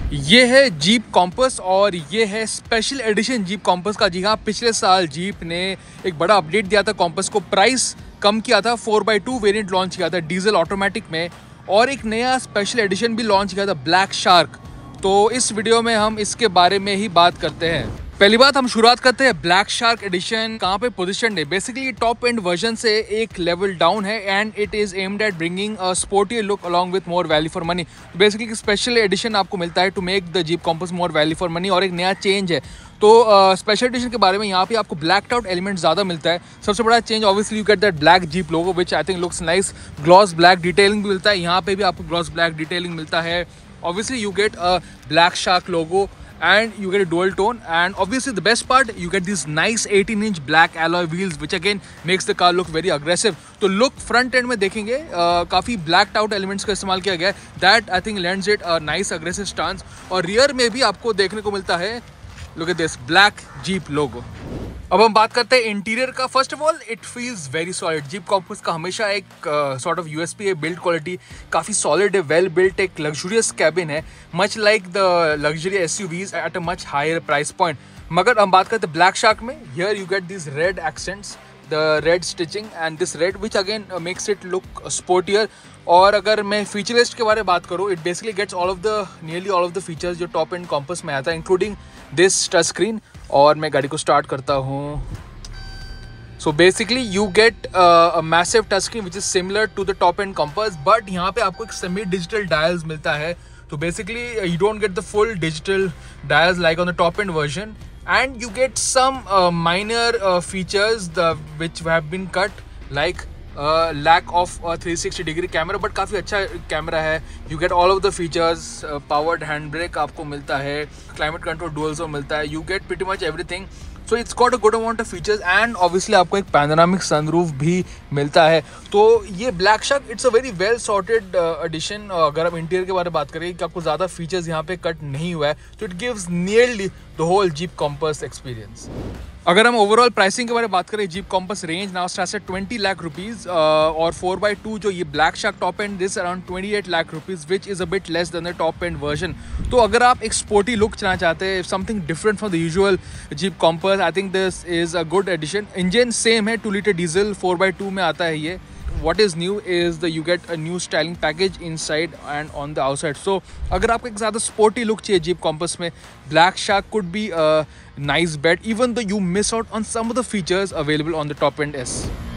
ये है jeep compass और ये है स्पेशल एडिशन जीप कॉम्पस का। जी हाँ, पिछले साल जीप ने एक बड़ा अपडेट दिया था कॉम्पस को, प्राइस कम किया था, 4x2 वेरिएंट लॉन्च किया था डीजल ऑटोमेटिक में, और एक नया स्पेशल एडिशन भी लॉन्च किया था ब्लैक शार्क। तो इस वीडियो में हम इसके बारे में ही बात करते हैं। पहली बात हम शुरुआत करते हैं ब्लैक शार्क एडिशन कहाँ पे पोजीशन है। बेसिकली टॉप एंड वर्जन से एक लेवल डाउन है and it is aimed at bringing a sporty look along with more value for money. Basically special edition आपको मिलता है to make the Jeep Compass more value for money, और एक नया change है। तो स्पेशल एडिशन के बारे में यहाँ पे आपको ब्लैक आउट एलिमेंट ज़्यादा मिलता है। सबसे बड़ा change obviously you get that black Jeep logo which I think looks nice. Gloss black detailing भी मिलता है, यहाँ पे भी आपको ग्लॉस ब्लैक डिटेलिंग मिलता है। Obviously you get a black shark logo and you get a dual tone, and obviously the best part, you get these nice 18-inch black alloy wheels which again makes the car look very aggressive. तो look front end में देखेंगे काफ़ी blacked out elements का इस्तेमाल किया गया है, that I think lends it a nice aggressive stance। और rear में भी आपको देखने को मिलता है, look at this black Jeep logo। अब हम बात करते हैं इंटीरियर का। First of all it feels very solid. Jeep Compass का हमेशा एक सॉर्ट ऑफ यूएसपी है, बिल्ड क्वालिटी काफ़ी सॉलिड है, वेल बिल्ट, एक लग्जूरियस कैबिन है, much like the luxury SUVs at a much higher price point. मगर हम बात करते हैं ब्लैक शार्क में, here you get this red accents, the red stitching and this red which again makes it look sportier. और अगर मैं feature list के बारे में बात करूँ, it basically gets nearly all of the features जो टॉप एंड कॉम्पस में आता है, इंक्लूडिंग दिस टच स्क्रीन। और मैं गाड़ी को स्टार्ट करता हूँ। So basically you get a massive touch screen which is similar to the top end Compass, but यहाँ पे आपको एक सेमी डिजिटल डायल्स मिलता है। तो basically you don't get the full digital dials like on the top end version, and you get some minor features which have been cut, like lack of a 360 degree camera, but काफ़ी अच्छा camera है। you get all of the features, powered handbrake आपको मिलता है, climate control dual zone मिलता है, you get pretty much everything। so it's got a good amount of features and obviously आपको एक panoramic sunroof भी मिलता है। तो ये Black Shark it's a very well sorted edition. अगर आप इंटीरियर के बारे में बात करें कि आपको ज़्यादा फीचर्स यहाँ पे कट नहीं हुआ है, तो it gives nearly the whole Jeep Compass experience. अगर हम ओवरऑल प्राइसिंग के बारे में बात करें, Jeep Compass range now starts at 20 lakh rupees, और 4x2 जो ये Black Shark top end this around 28 lakh rupees which is a bit less than the top end version. तो अगर आप एक स्पोर्टी लुक चलाना चाहते हैं, something different from the usual Jeep Compass, I think this is a good edition. Engine same है, 2 litre diesel 4x2 में आता है ये। What is new is you get a new styling package inside and on the outside. So अगर आपको एक ज़्यादा sporty look चाहिए जीप कॉम्पस में, Black Shark could be a nice bet, even though you miss out on some of the features available on the top end S।